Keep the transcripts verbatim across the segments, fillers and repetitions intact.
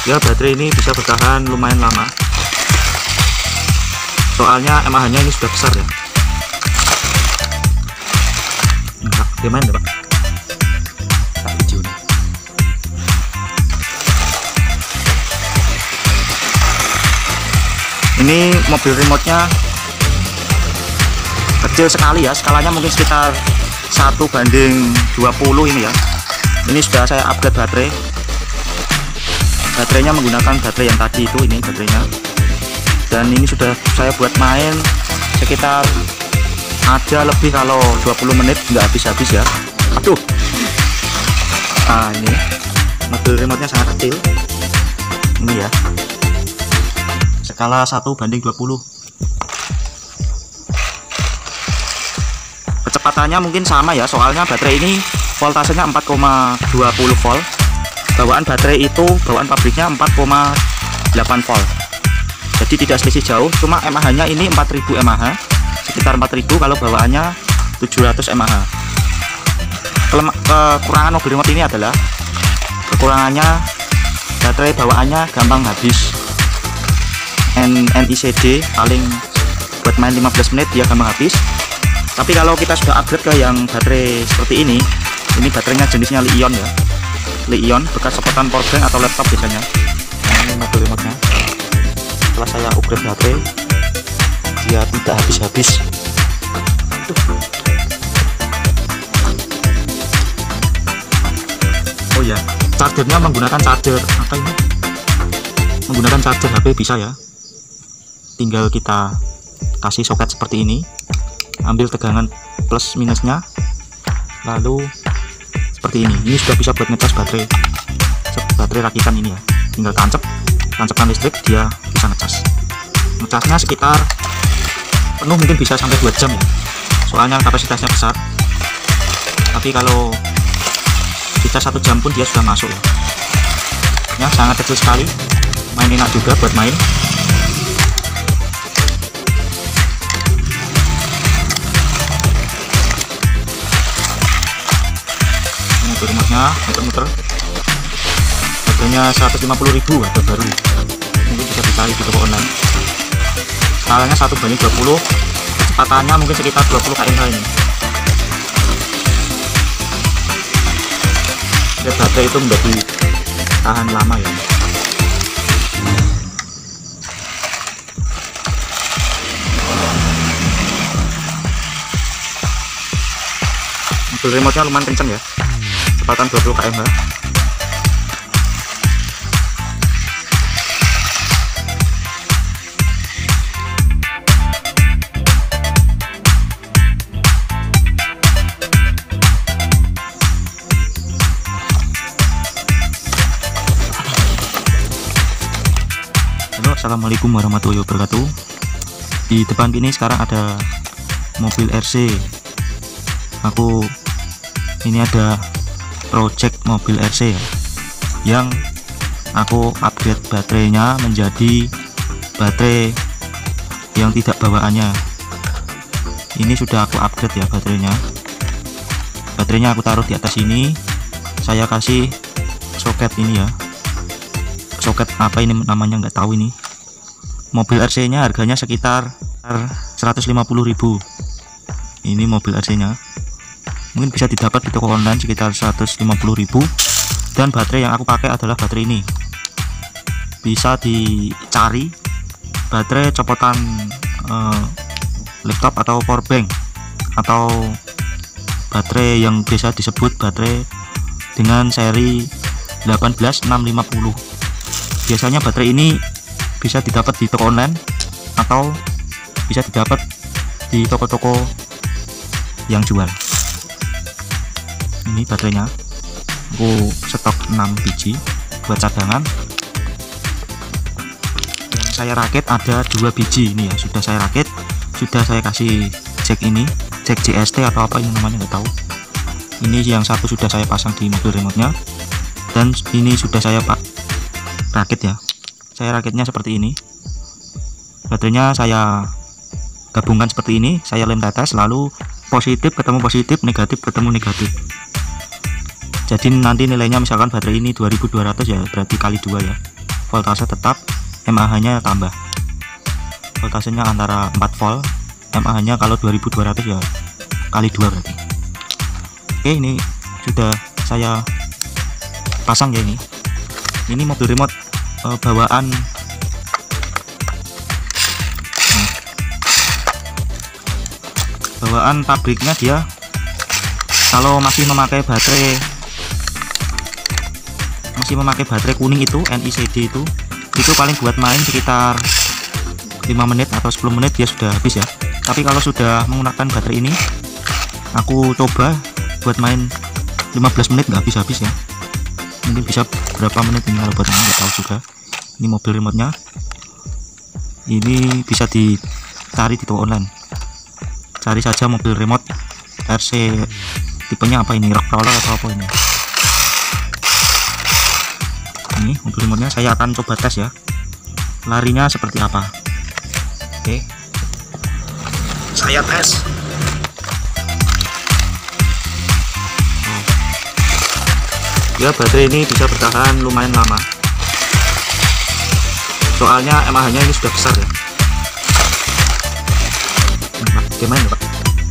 Ya, baterai ini bisa bertahan lumayan lama. Soalnya M A H nya ini sudah besar ya. Enggak, dia main ya Pak. Tak video nih. Ini mobil remote-nya kecil sekali ya, skalanya mungkin sekitar satu banding dua puluh ini ya. Ini sudah saya upgrade baterai. Baterainya menggunakan baterai yang tadi itu, ini baterainya. Dan ini sudah saya buat main sekitar ada lebih kalau dua puluh menit, nggak habis-habis ya. Aduh. Nah, ini mobil remote-nya sangat kecil. Ini ya. Skala satu banding dua puluh. Kecepatannya mungkin sama ya, soalnya baterai ini voltasenya empat koma dua puluh volt. Bawaan baterai itu bawaan pabriknya empat koma delapan volt. Jadi tidak selisih jauh, cuma M A H nya ini empat ribu M A H, sekitar empat ribu kalau bawaannya tujuh ratus M A H. Kelema, kekurangan mobil remote ini adalah kekurangannya baterai bawaannya gampang habis. N I C D paling buat main lima belas menit dia gampang habis. Tapi kalau kita sudah upgrade ke yang baterai seperti ini, ini baterainya jenisnya Li-ion ya. Li-ion bekas sopotan powerbank atau laptop biasanya. Nah, ini mobil remote nya. Setelah saya upgrade baterai, dia tidak habis-habis. Oh ya, chargernya menggunakan charger apa ini? Menggunakan charger H P bisa ya. Tinggal kita kasih soket seperti ini, ambil tegangan plus minusnya, lalu seperti ini. Ini sudah bisa buat ngecas baterai baterai rakitan ini ya. Tinggal tancap tancapkan listrik, dia bisa ngecas. Ngecasnya sekitar penuh mungkin bisa sampai dua jam ya, soalnya kapasitasnya besar. Tapi kalau kita satu jam pun dia sudah masuk ya. Ya, sangat kecil sekali, main enak juga buat main. Remote-nya muter-muter, harganya seratus lima puluh ribu, harga baru, mungkin bisa dicari di toko online. Skalanya satu banding dua puluh, kecepatannya mungkin sekitar dua puluh kilometer per jam ini. Ya, baterai itu menjadi tahan lama ya. Mobil remote-nya lumayan kenceng ya, kecepatan dua puluh kilometer per jam. Halo, assalamualaikum warahmatullahi wabarakatuh. Di depan ini sekarang ada mobil R C. Aku ini ada project mobil R C ya, yang aku upgrade baterainya menjadi baterai yang tidak bawaannya. Ini sudah aku upgrade ya baterainya. Baterainya aku taruh di atas ini. Saya kasih soket ini ya. Soket apa ini namanya nggak tahu ini. Mobil R C nya harganya sekitar seratus lima puluh ribu. Ini mobil R C nya mungkin bisa didapat di toko online sekitar seratus lima puluh ribu. Dan baterai yang aku pakai adalah baterai ini. Bisa dicari baterai copotan eh, laptop atau powerbank, atau baterai yang biasa disebut baterai dengan seri delapan belas enam lima puluh. Biasanya baterai ini bisa didapat di toko online atau bisa didapat di toko-toko yang jual. Ini baterainya, aku stok enam biji buat cadangan. Yang saya rakit ada dua biji ini ya, sudah saya rakit, sudah saya kasih jack ini, jack J S T atau apa ini namanya nggak tahu. Ini yang satu sudah saya pasang di mobil remote-nya, dan ini sudah saya pak rakit ya. Saya rakitnya seperti ini. Baterainya saya gabungkan seperti ini, saya lem tetes, lalu positif ketemu positif, negatif ketemu negatif. Jadi nanti nilainya misalkan baterai ini dua ribu dua ratus ya, berarti kali dua ya. voltase tetap, mAh nya tambah. Voltasenya antara empat volt, mAh nya kalau dua ribu dua ratus ya kali dua berarti. Oke, ini sudah saya pasang ya. Ini ini mobil remote uh, bawaan nah, bawaan pabriknya. Dia kalau masih memakai baterai masih memakai baterai kuning itu N I C D itu itu paling buat main sekitar lima menit atau sepuluh menit dia sudah habis ya. Tapi kalau sudah menggunakan baterai ini, aku coba buat main lima belas menit nggak habis-habis ya. Mungkin bisa berapa menit ini kalau buat main nggak tahu juga. Ini mobil remote nya ini bisa dicari di toko online, cari saja mobil remote R C, tipenya apa ini, rock crawler atau apa ini. Ini mobil remote nya saya akan coba tes ya, larinya seperti apa. Oke, saya tes. Oh. Ya, baterai ini bisa bertahan lumayan lama, soalnya mAh nya ini sudah besar ya. Nah, gimana Pak?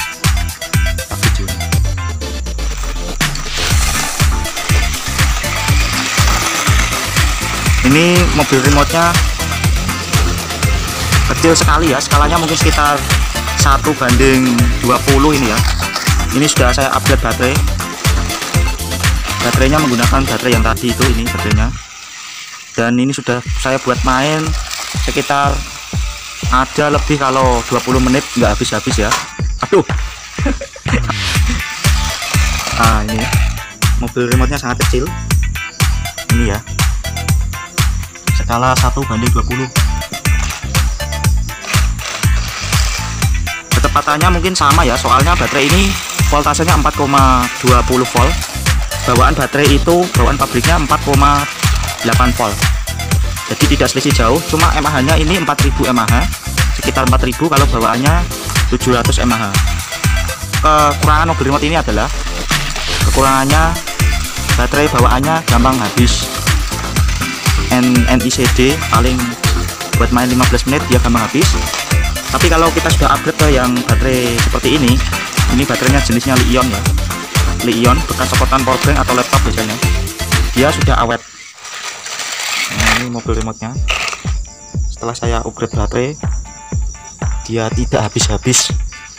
Ini mobil remote nya kecil sekali ya, skalanya mungkin sekitar satu banding dua puluh ini ya. Ini sudah saya upgrade baterai, baterainya menggunakan baterai yang tadi itu, ini baterainya. Dan ini sudah saya buat main sekitar ada lebih kalau dua puluh menit nggak habis-habis ya. Aduh. Nah, ini mobil remote nya sangat kecil ini ya, skala satu banding dua puluh. Kecepatannya mungkin sama ya, soalnya baterai ini voltasenya empat koma dua puluh volt. Bawaan baterai itu bawaan pabriknya empat koma delapan volt. Jadi tidak selisih jauh, cuma mAh nya ini empat ribu mAh, sekitar empat ribu kalau bawaannya tujuh ratus mAh. Kekurangan mobil remote ini adalah kekurangannya baterai bawaannya gampang habis. N I C D paling buat main lima belas menit dia gampang habis. Tapi kalau kita sudah upgrade ke yang baterai seperti ini, ini baterainya jenisnya Li-ion ya, Li-ion bekas sokotan powerbank atau laptop biasanya, dia sudah awet. Nah, ini mobil remote nya setelah saya upgrade baterai, dia tidak habis-habis.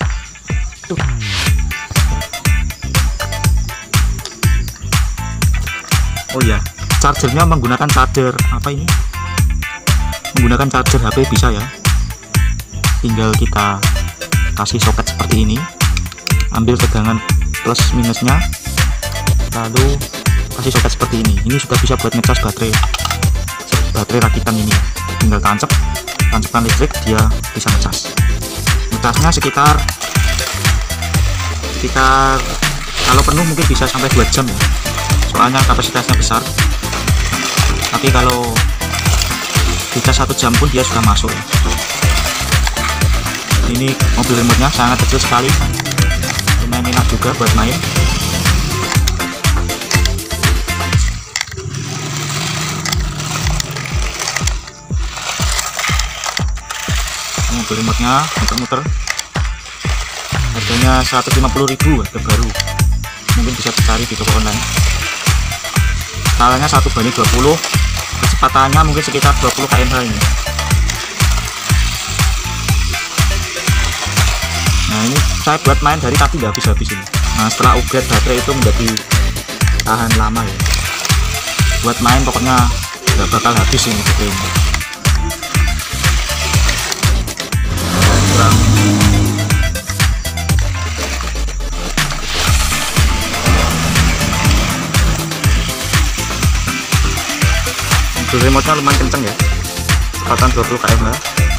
Oh ya, chargernya menggunakan charger apa ini, menggunakan charger H P bisa ya. Tinggal kita kasih soket seperti ini, ambil tegangan plus minusnya, lalu kasih soket seperti ini. Ini sudah bisa buat ngecas baterai baterai rakitan ini. Tinggal tancap tancapkan listrik, dia bisa ngecas. Ngecasnya sekitar sekitar kalau penuh mungkin bisa sampai dua jam ya, soalnya kapasitasnya besar. Tapi kalau bisa satu jam pun dia sudah masuk ya. Ini mobil remote nya sangat kecil sekali, lumayan enak juga buat main. Mobil remote nya muter-muter, harganya seratus lima puluh ribu, harga baru, mungkin bisa dicari di toko online. Skalanya satu banding dua puluh, kecepatannya mungkin sekitar dua puluh kilometer ini. Nah, ini saya buat main dari tadi nggak habis-habis ini. Nah, setelah upgrade baterai itu menjadi tahan lama ya, buat main pokoknya nggak bakal habis ini baterai ini. Kurang. Mobil remote nya lumayan kenceng ya, kecepatan dua puluh kilometer.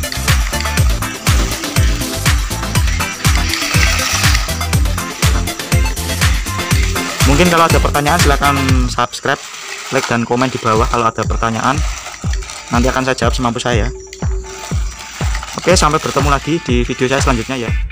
Mungkin kalau ada pertanyaan silahkan subscribe, like, dan komen di bawah kalau ada pertanyaan. Nanti akan saya jawab semampu saya. Oke, sampai bertemu lagi di video saya selanjutnya ya.